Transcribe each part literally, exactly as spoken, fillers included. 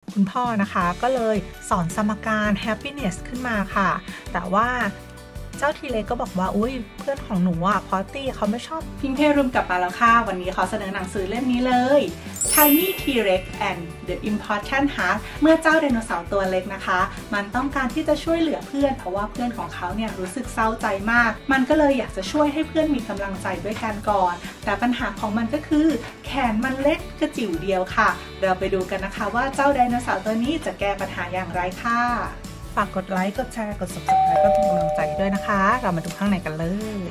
คุณพ่อนะคะก็เลยสอนสมการ happiness ขึ้นมาค่ะแต่ว่าเจ้าทีเล็กก็บอกว่าอุ้ยเพื่อนของหนูอ่ะพอตตี้เขาไม่ชอบพิมพ์เพรุมกลับมาแล้วค่ะวันนี้ขอเสนอหนังสือเล่มนี้เลย Tiny T-Rex and the Important Hug เมื่อเจ้าไดโนเสาร์ตัวเล็กนะคะมันต้องการที่จะช่วยเหลือเพื่อนเพราะว่าเพื่อนของเขาเนี่ยรู้สึกเศร้าใจมากมันก็เลยอยากจะช่วยให้เพื่อนมีกำลังใจด้วยกันก่อนแต่ปัญหาของมันก็คือแขนมันเล็กกระจิ๋วเดียวค่ะเราไปดูกันนะคะว่าเจ้าไดโนเสาร์ตัวนี้จะแก้ปัญหาอย่างไรค่ะฝากกดไลค์กดแชร์กด ซับสไครบ์ ก็เป็นกำลังใจด้วยนะคะเรามาดูข้างในกันเลย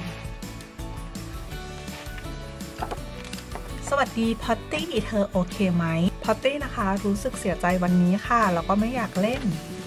สวัสดีพอตตี้เธอโอเคไหมพอตตี้นะคะรู้สึกเสียใจวันนี้ค่ะแล้วก็ไม่อยากเล่น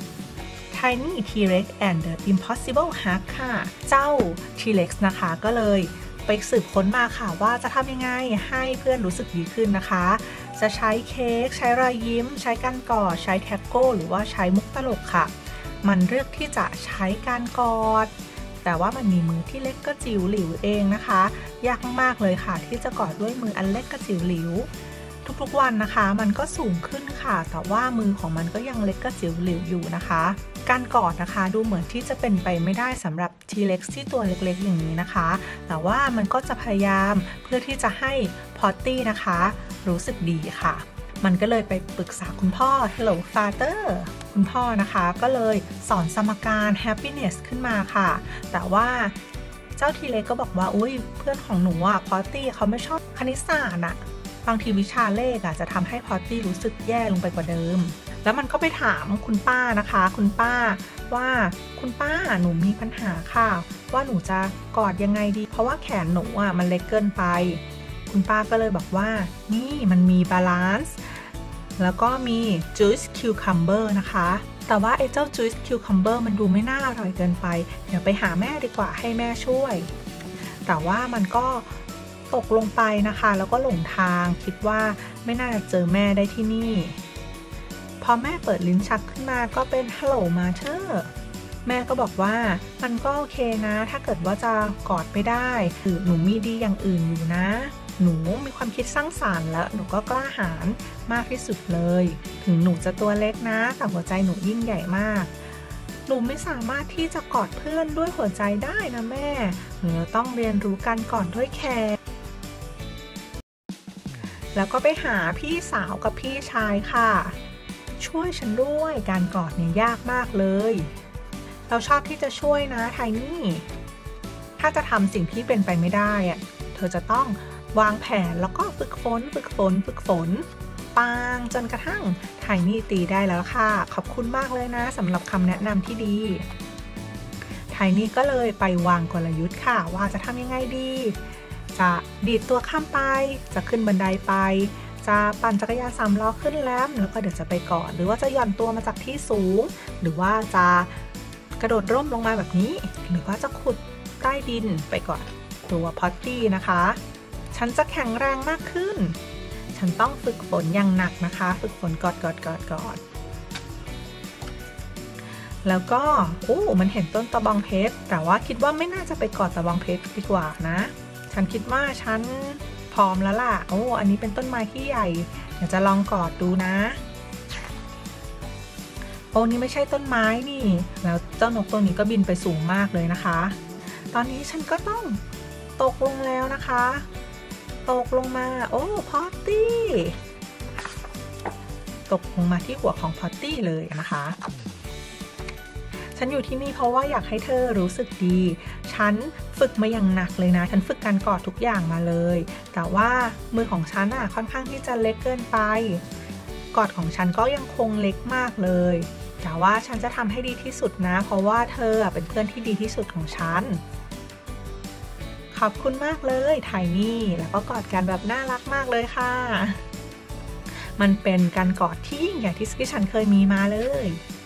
Tiny T-Rex and the Impossible Hug ค่ะเจ้า T-Rex นะคะก็เลยไปสืบค้นมาค่ะว่าจะทำยังไงให้เพื่อนรู้สึกดีขึ้นนะคะจะใช้เค้กใช้รอยยิ้มใช้การกอดใช้แท็กโก้หรือว่าใช้มุกตลกค่ะมันเลือกที่จะใช้การกอดแต่ว่ามันมีมือที่เล็กกระจิ๋วหลิวเองนะคะยากมากๆเลยค่ะที่จะกอดด้วยมืออันเล็กกระจิ๋วหลิวทุกๆวันนะคะมันก็สูงขึ้นค่ะแต่ว่ามือของมันก็ยังเล็กกระจิ๋วหลิวอยู่นะคะการกอดนะคะดูเหมือนที่จะเป็นไปไม่ได้สำหรับ T-Rex ที่ตัวเล็กๆอย่างนี้นะคะแต่ว่ามันก็จะพยายามเพื่อที่จะให้พอตตี้นะคะรู้สึกดีค่ะมันก็เลยไปปรึกษาคุณพ่อ Hello Father คุณพ่อนะคะก็เลยสอนสมการ happiness ขึ้นมาค่ะแต่ว่าเจ้าทีเล็กก็บอกว่าอุ้ยเพื่อนของหนูอ่ะพอตตี้เขาไม่ชอบคณิตศาสตร์อ่ะบางทีวิชาเลขอ่ะจะทำให้พอตตี้รู้สึกแย่ลงไปกว่าเดิมแล้วมันก็ไปถามคุณป้านะคะคุณป้าว่าคุณป้าหนูมีปัญหาค่ะว่าหนูจะกอดยังไงดีเพราะว่าแขนหนูอ่ะมันเล็กเกินไปคุณป้าก็เลยบอกว่านี่มันมีบาลานซ์แล้วก็มี juice cucumber นะคะแต่ว่าไอ้เจ้า juice cucumber มันดูไม่น่าอร่อยเกินไปเดี๋ยวไปหาแม่ดีกว่าให้แม่ช่วยแต่ว่ามันก็ตกลงไปนะคะแล้วก็หลงทางคิดว่าไม่น่าจะเจอแม่ได้ที่นี่พอแม่เปิดลิ้นชักขึ้นมาก็เป็น Hello Mother แม่ก็บอกว่ามันก็โอเคนะถ้าเกิดว่าจะกอดไม่ได้หรือหนูมีดีอย่างอื่นอยู่นะหนูมีความคิดสร้างสรรค์แล้วหนูก็กล้าหาญมากที่สุดเลยถึงหนูจะตัวเล็กนะแต่หัวใจหนูยิ่งใหญ่มากหนูไม่สามารถที่จะกอดเพื่อนด้วยหัวใจได้นะแม่หนูต้องเรียนรู้การกอดด้วยแขนแล้วก็ไปหาพี่สาวกับพี่ชายค่ะช่วยฉันด้วยการกอดเนี่ยยากมากเลยเราชอบที่จะช่วยนะไทนี่ถ้าจะทำสิ่งที่เป็นไปไม่ได้อะเธอจะต้องวางแผนแล้วก็ฝึกฝนฝึกฝนฝึกฝนปางจนกระทั่งไทนี่ตีได้แล้วค่ะขอบคุณมากเลยนะสำหรับคำแนะนำที่ดีไทนี่ก็เลยไปวางกลยุทธ์ค่ะว่าจะทำยังไงดีจะดีดตัวข้ามไปจะขึ้นบันไดไปจะปั่นจักรยานสามล้อขึ้นแลมแล้วก็เดี๋ยวจะไปก่อนหรือว่าจะหย่อนตัวมาจากที่สูงหรือว่าจะกระโดดร่มลงมาแบบนี้หรือว่าจะขุดใต้ดินไปก่อนตัวพอตตี้นะคะฉันจะแข็งแรงมากขึ้นฉันต้องฝึกฝนอย่างหนักนะคะฝึกฝนกอดกอดกอดกอดแล้วก็โอ้มันเห็นต้นตะบองเพชรแต่ว่าคิดว่าไม่น่าจะไปกอดตะบองเพชรดีกว่านะฉันคิดว่าฉันพร้อมแล้วล่ะโอ้อันนี้เป็นต้นไม้ที่ใหญ่เดี๋ยวจะลองกอดดูนะโอ้นี่ไม่ใช่ต้นไม้นี่แล้วเจ้านกตัวนี้ก็บินไปสูงมากเลยนะคะตอนนี้ฉันก็ต้องตกลงแล้วนะคะตกลงมาโอ้พอตตี้ตกลงมาที่หัวของพอตตี้เลยนะคะฉันอยู่ที่นี่เพราะว่าอยากให้เธอรู้สึกดีฉันฝึกมาอย่างหนักเลยนะฉันฝึกการกอดทุกอย่างมาเลยแต่ว่ามือของฉันอ่ะค่อนข้างที่จะเล็กเกินไปกอดของฉันก็ยังคงเล็กมากเลยแต่ว่าฉันจะทำให้ดีที่สุดนะเพราะว่าเธอเป็นเพื่อนที่ดีที่สุดของฉันขอบคุณมากเลยไทนี่แล้วก็กอดกันแบบน่ารักมากเลยค่ะมันเป็นการกอดที่ยิ่งใหญ่ที่สุดที่ฉันเคยมีมาเลย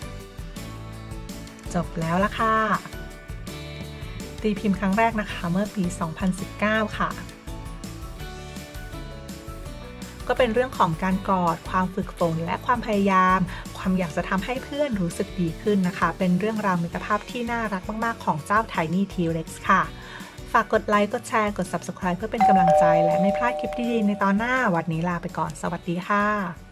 จบแล้วล่ะค่ะตีพิมพ์ครั้งแรกนะคะเมื่อปีสองพันสิบเก้าค่ะก็เป็นเรื่องของการกอดความฝึกฝนและความพยายามความอยากจะทำให้เพื่อนรู้สึกดีขึ้นนะคะเป็นเรื่องราวมิตรภาพที่น่ารักมากๆของเจ้า Tiny T-Rex ค่ะฝากกดไลค์กดแชร์กด ซับสไครบ์ เพื่อเป็นกำลังใจและไม่พลาดคลิปดีๆในตอนหน้าวันนี้ลาไปก่อนสวัสดีค่ะ